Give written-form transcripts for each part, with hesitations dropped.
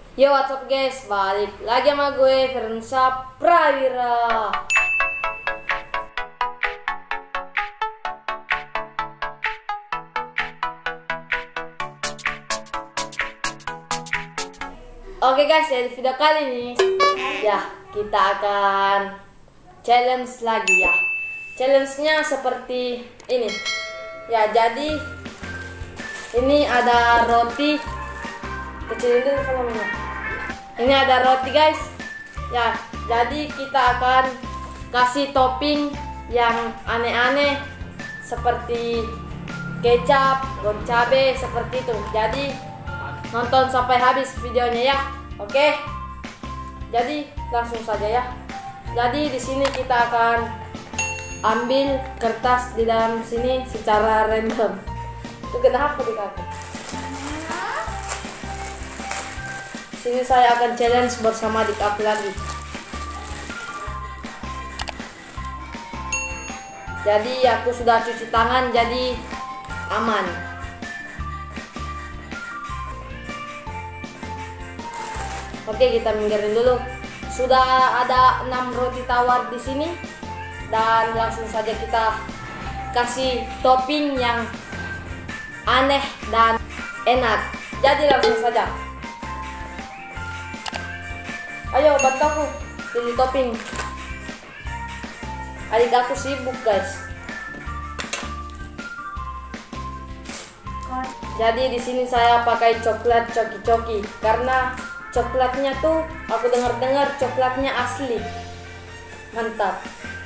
Yo, what's up guys, balik lagi sama gue Firmansyah Prawira. Oke guys, jadi video kali ini ya kita akan challenge lagi ya. Challenge-nya seperti ini. Ya, jadi ini ada roti. Kecilin dulu volumenya. Ini ada roti guys. Ya, jadi kita akan kasih topping yang aneh-aneh seperti kecap, daun cabe seperti itu. Jadi nonton sampai habis videonya ya. Oke. Jadi langsung saja ya. Jadi di sini kita akan ambil kertas di dalam sini secara random. Itu kenapa di kaki? Sini saya akan challenge bersama adik aku lagi. Jadi aku sudah cuci tangan, jadi aman. Oke, kita minggirin dulu. Sudah ada 6 roti tawar di sini. Dan langsung saja kita kasih topping yang aneh dan enak. Jadi langsung saja. Ayo bantu aku pilih topping. Adik aku sibuk guys. Jadi di sini saya pakai coklat coki-coki karena coklatnya tuh aku dengar-dengar coklatnya asli. Mantap.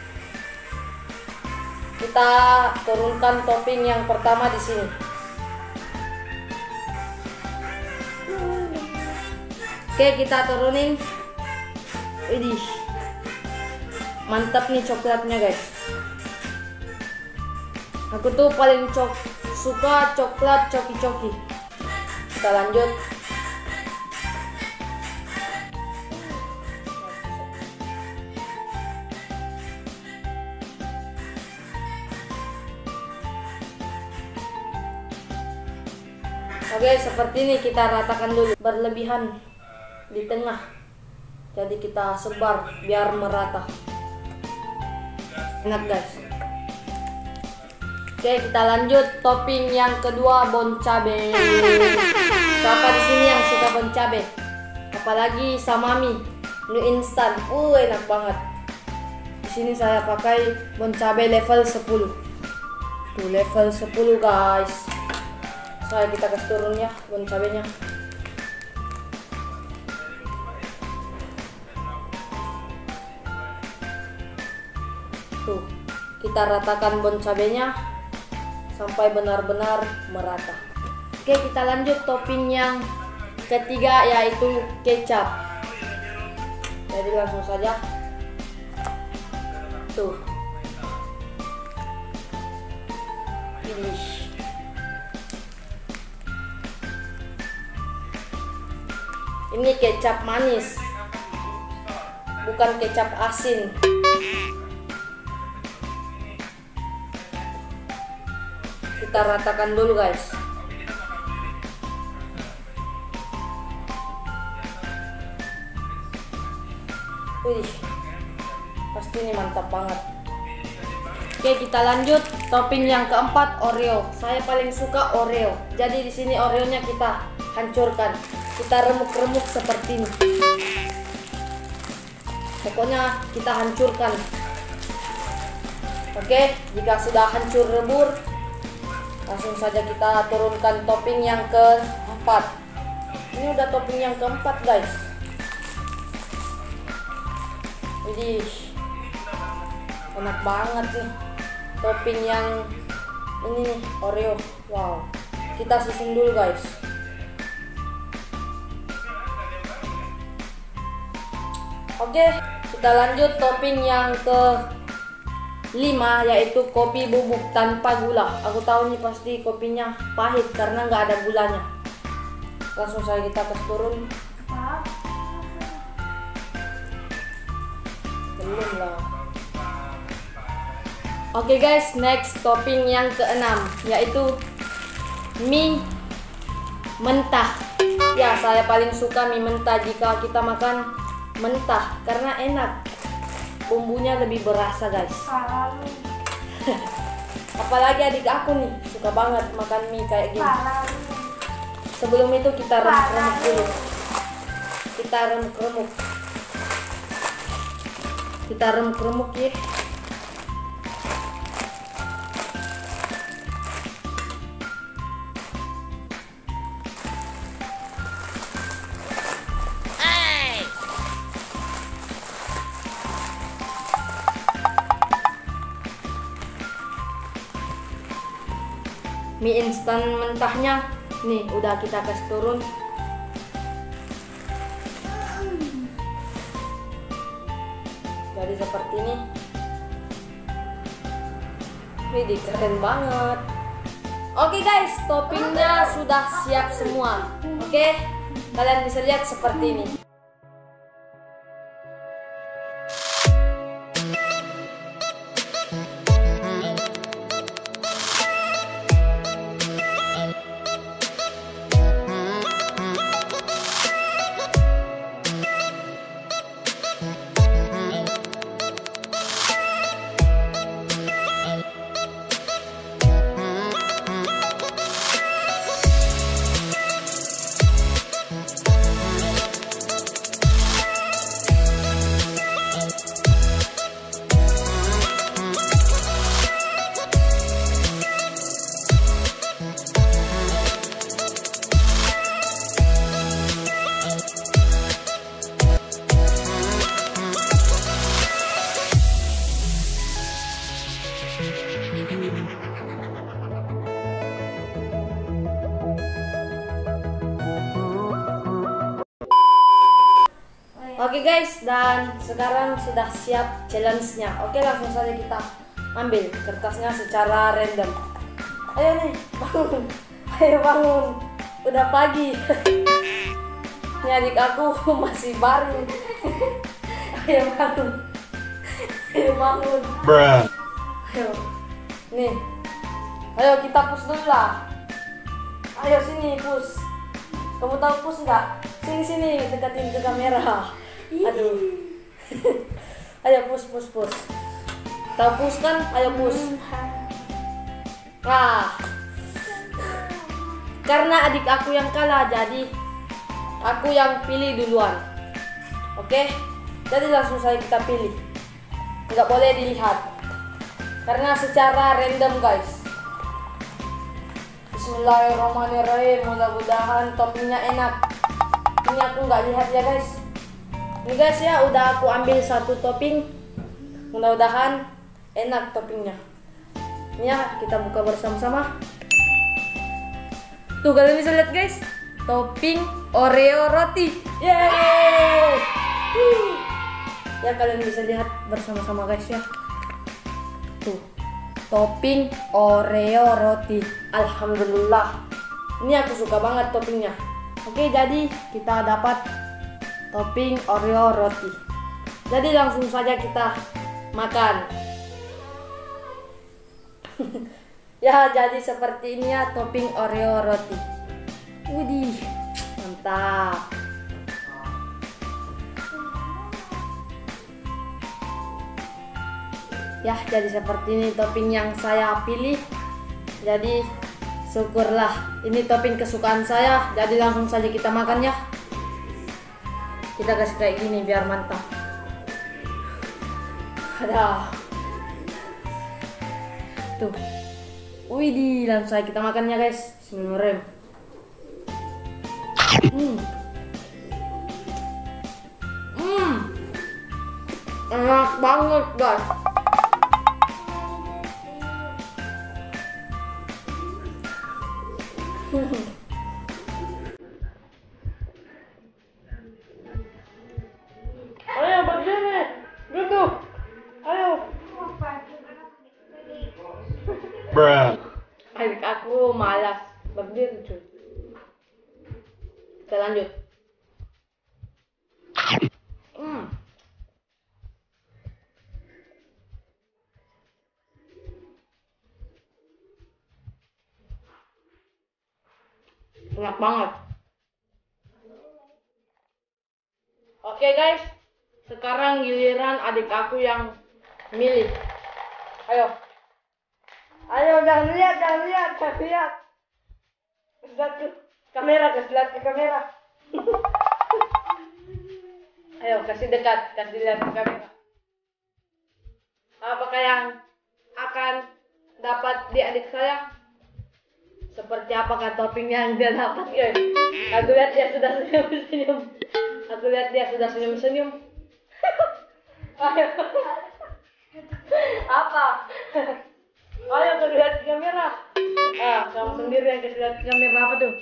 Kita turunkan topping yang pertama di sini. Oke, kita turunin. Widih. Mantap nih coklatnya guys. Aku tuh paling suka coklat coki-coki. Kita lanjut. Oke, seperti ini kita ratakan dulu, berlebihan di tengah. Jadi kita sebar biar merata. Enak guys. Oke, kita lanjut topping yang kedua, bon cabe. Siapa di sini yang suka bon cabe? Apalagi samami, mie instan. Enak banget. Di sini saya pakai bon cabe level 10. Tuh level 10 guys. Kita kasih turun ya bon cabenya. Tuh, kita ratakan bon cabenya sampai benar-benar merata. Oke, kita lanjut topping yang ketiga yaitu kecap. Jadi langsung saja. Tuh. Ini. Ini kecap manis, bukan kecap asin. Kita ratakan dulu guys. Wih, pasti ini mantap banget. Oke, kita lanjut topping yang keempat, Oreo. Saya paling suka Oreo. Jadi di sini Oreonya kita hancurkan. Kita remuk-remuk seperti ini. Pokoknya kita hancurkan. Oke, jika sudah hancur rebur, langsung saja kita turunkan topping yang keempat. Ini udah topping yang keempat guys. Jadi enak banget nih topping yang ini nih, Oreo. Wow, kita susun dulu guys. Oke, kita lanjut topping yang ke-5 yaitu kopi bubuk tanpa gula. Aku tahu nih pasti kopinya pahit karena nggak ada gulanya. Langsung saja kita kasih turun. Belum lah. Oke guys, next topping yang ke-6 yaitu mie mentah. Ya, saya paling suka mie mentah jika kita makan mentah karena enak. Bumbunya lebih berasa, guys. Apalagi adik aku nih suka banget makan mie kayak gini. Sebelum itu kita remuk-remuk dulu. Kita remuk-remuk ya. Mie instan mentahnya nih udah kita kasih turun. Jadi seperti ini. Widih, keren banget. Oke guys, toppingnya sudah siap semua. Oke, kalian bisa lihat seperti ini. Oke guys, dan sekarang sudah siap challenge-nya. Oke, langsung saja kita ambil kertasnya secara random. Ayo nih, bangun. Ayo bangun. Udah pagi. Ini adik aku masih baru. Ayo bangun. Ayo bangun. Bruh. Ayo. Nih. Ayo kita push dulu lah. Ayo sini push. Kamu tahu push nggak? Sini dekatin ke kamera. Aduh. Ayo push. Tahu push kan? Ayo push. Nah. Karena adik aku yang kalah, jadi aku yang pilih duluan. Oke? Jadi langsung saja kita pilih. Nggak boleh dilihat. Karena secara random, guys. Bismillahirrahmanirrahim. Mudah-mudahan toppingnya enak. Ini aku nggak lihat ya, guys. Ini guys ya, udah aku ambil satu topping. Mudah-mudahan enak toppingnya. Ini ya, kita buka bersama-sama. Tuh, kalian bisa lihat guys, topping Oreo roti. Yeay! Ya, kalian bisa lihat bersama-sama guys ya. Tuh, topping Oreo roti. Alhamdulillah. Ini aku suka banget toppingnya. Oke, jadi kita dapat topping Oreo roti. Jadi langsung saja kita makan. Ya, jadi seperti ini ya topping Oreo roti. Widih, mantap. Ya, jadi seperti ini topping yang saya pilih. Jadi syukurlah, ini topping kesukaan saya. Jadi langsung saja kita makan ya. Kita kasih kayak gini biar mantap. Ada. Tuh. Widih, langsung saja kita makannya guys. Bismillahirrahmanirrahim. Enak banget guys. Ayo berdiri, duduk. Ayo. Bruh. Adik aku malas berdiri cuy. Kita lanjut. Enak banget. Oke guys, sekarang giliran adik aku yang milih. Ayo. Ayo, jangan lihat. Lihat ke kamera, lihat ke kamera. Ayo, kasih dekat, kasih lihat ke kamera. Apakah yang akan dapat di adik saya? Seperti apakah topping yang dia dapat, guys? Aku lihat dia sudah senyum-senyum. Ayo. Apa? Ayo kasih lihat ke kamera. Kamu sendiri yang kasih lihat ke kamera. Apa tuh?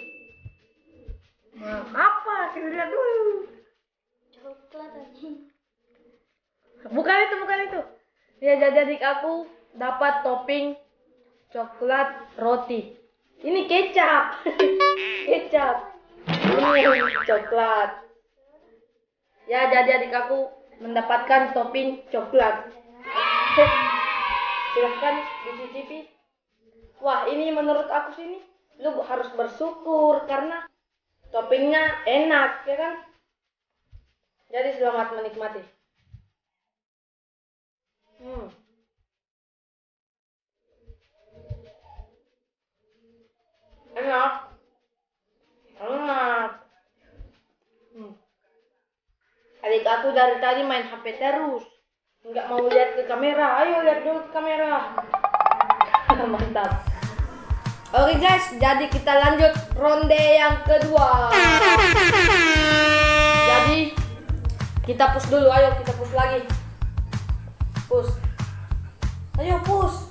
Apa? Kasih lihat dulu. Coklat aja. Bukan itu. Ya, jadi adik aku dapat topping coklat roti. Ini kecap. Kecap. Ini coklat. Ya, jadi adik aku mendapatkan topping coklat. Silahkan dicicipi. Wah, ini menurut aku sini lu harus bersyukur karena toppingnya enak, ya kan? Jadi selamat menikmati. Enak. Adik aku dari tadi main HP terus. Nggak mau lihat ke kamera. Ayo lihat dulu ke kamera. Mantap. Oke guys, jadi kita lanjut ronde yang kedua. Jadi kita push dulu. Ayo kita push lagi. Push. Ayo push.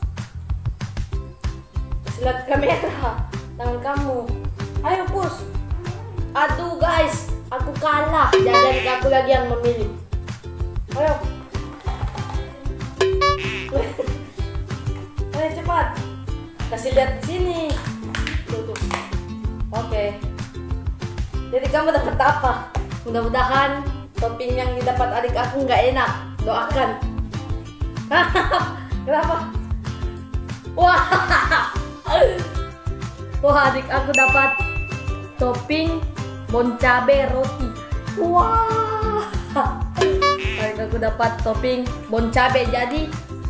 Lihat kamera. Tangan kamu. Ayo push. Aduh guys, aku kalah. Jadi aku lagi yang memilih. Ayo. Ayo cepat. Kasih lihat di sini. Tuh. Oke. Jadi kamu dapat apa? Mudah-mudahan topping yang didapat adik aku nggak enak. Doakan. Kenapa? Wah. Wah, adik aku dapat topping bon cabe roti. Wah. Adik aku dapat topping bon cabe. Jadi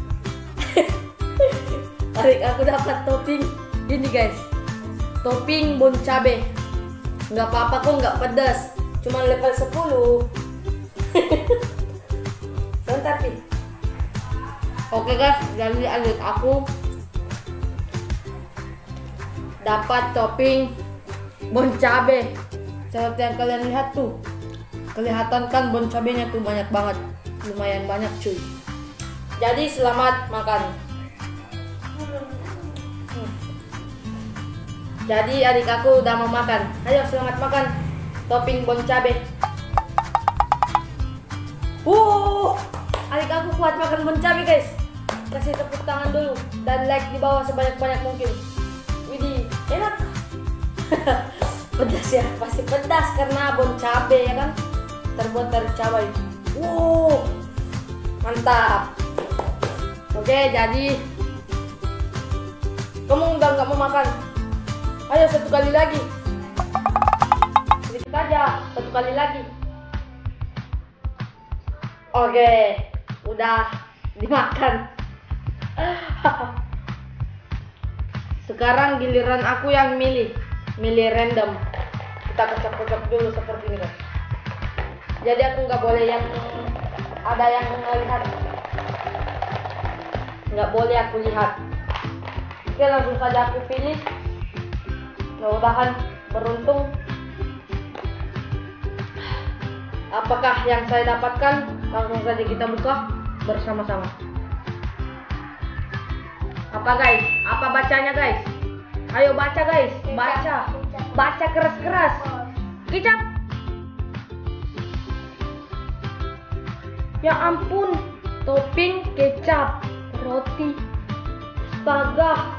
adik aku dapat topping ini guys. Topping bon cabe. Nggak apa-apa kok, nggak pedas. Cuma level 10. Bentar sih. Oke guys, jadi adik aku dapat topping bon cabe. Seperti yang kalian lihat tuh, kelihatan kan bon cabenya tuh banyak banget, lumayan banyak cuy. Jadi selamat makan. Jadi adik aku udah mau makan. Ayo selamat makan topping bon cabe. Adik aku kuat makan bon cabe guys. Kasih tepuk tangan dulu dan like di bawah sebanyak-banyak mungkin. Widih, enak. Pedas ya, pasti pedas karena bon cabe ya kan, terbuat dari cabai. Mantap. Oke, jadi kamu nggak mau makan? Ayo satu kali lagi. Sedikit aja, satu kali lagi. Oke, udah dimakan. Sekarang giliran aku yang milih random. Kita kocok-kocok dulu seperti ini guys. Jadi aku nggak boleh yang ada yang melihat, nggak boleh aku lihat. Oke, langsung saja aku pilih. Mudah-mudahan beruntung. Apakah yang saya dapatkan? Langsung saja kita buka bersama-sama. Apa guys? Apa bacanya guys? Ayo baca guys, baca keras-keras. Kecap. Ya ampun, topping kecap roti. Astaga.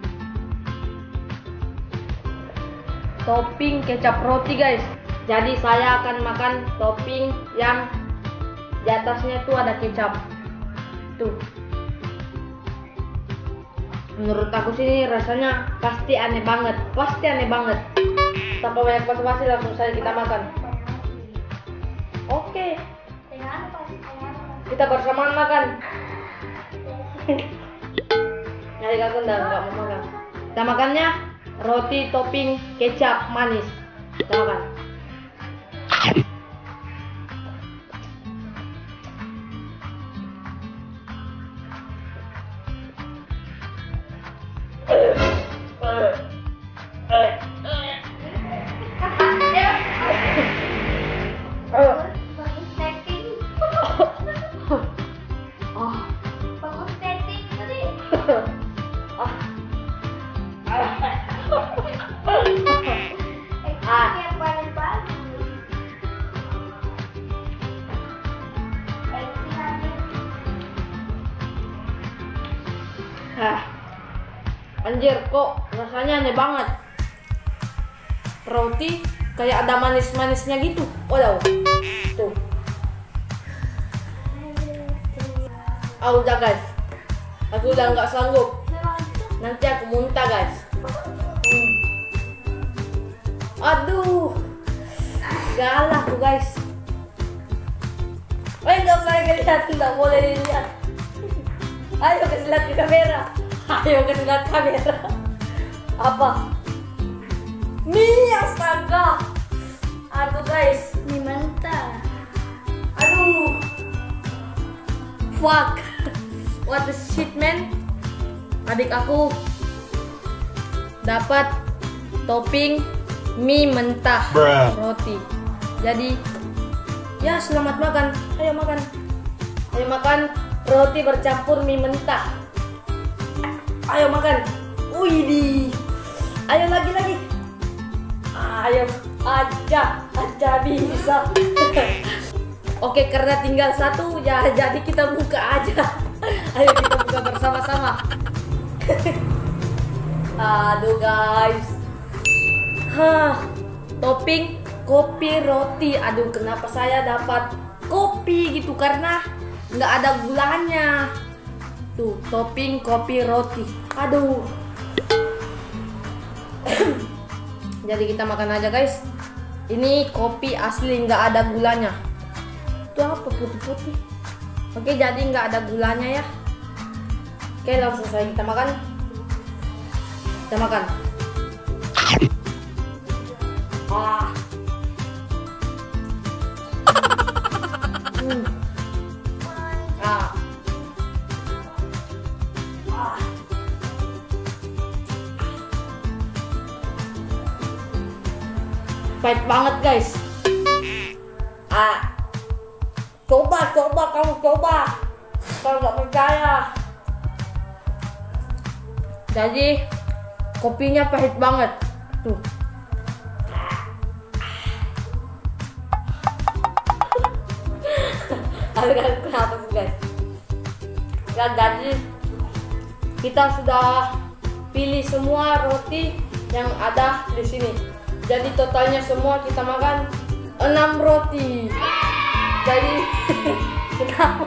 Topping kecap roti guys. Jadi saya akan makan topping yang di atasnya tuh ada kecap. Tuh. Menurut aku sih rasanya pasti aneh banget. Tanpa banyak basa-basi langsung saja kita makan. Oke. Oke. Dengan apa? Dengan apa? Kita bersamaan makan. Jadi aku udah nggak mau makan. Kita makannya roti topping kecap manis. Kita makan. Bagus setting. Bagus setting tadi. Yang paling bagus. Anjir, kok rasanya aneh banget. Roti kayak ada manis-manisnya gitu. Waduh. Tuh. Udah guys. Aku udah nggak sanggup. Nanti aku muntah guys. Aduh. Galah tuh guys. Nggak usah lihat, nggak boleh dilihat. Ayo kasih lihat ke kamera. Ayo kasih lihat kamera. Apa? Mie, astaga. Aduh guys. Mie mentah. Aduh. Fuck. What the shit man. Adik aku dapat topping mie mentah Bruh. roti. Jadi ya selamat makan. Ayo makan. Ayo makan roti bercampur mie mentah. Ayo makan. Widih. Ayo lagi. Ayo aja bisa. Oke, karena tinggal satu ya, jadi kita buka aja. Ayo kita buka bersama-sama. Aduh guys. Topping kopi roti. Aduh, kenapa saya dapat kopi gitu? Karena nggak ada gulanya. Tuh, topping kopi roti. Aduh. Jadi kita makan aja guys. Ini kopi asli, nggak ada gulanya. Itu apa putih-putih? Oke, jadi nggak ada gulanya ya. Oke, langsung saja kita makan. Kita makan. Ah. Ah. Ah. Pahit banget guys. Coba kamu coba. Kalau nggak percaya. Jadi kopinya pahit banget. Tuh. Kenapa sih guys? Ya, jadi kita sudah pilih semua roti yang ada di sini. Jadi totalnya semua kita makan 6 roti. Jadi kenapa?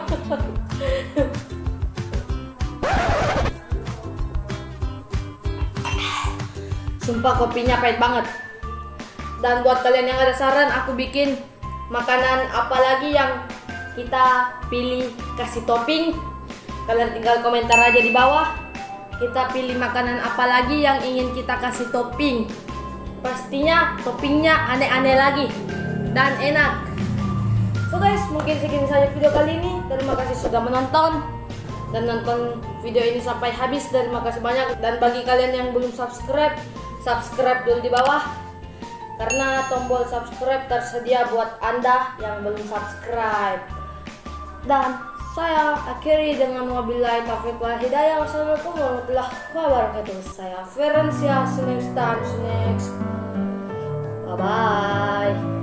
Sumpah kopinya pahit banget. Dan buat kalian yang ada saran, aku bikin makanan apa lagi yang kita pilih kasih topping. Kalian tinggal komentar aja di bawah. Kita pilih makanan apa lagi yang ingin kita kasih topping. Pastinya toppingnya aneh-aneh lagi dan enak. So guys, mungkin segini saja video kali ini. Terima kasih sudah menonton dan nonton video ini sampai habis. Terima kasih banyak. Dan bagi kalian yang belum subscribe, subscribe dulu di bawah. Karena tombol subscribe tersedia buat Anda yang belum subscribe. Dan saya akhiri dengan wabillahi taufiq wal hidayah. Wassalamualaikum warahmatullahi wabarakatuh. Saya Ferencia. See you next time. Bye bye.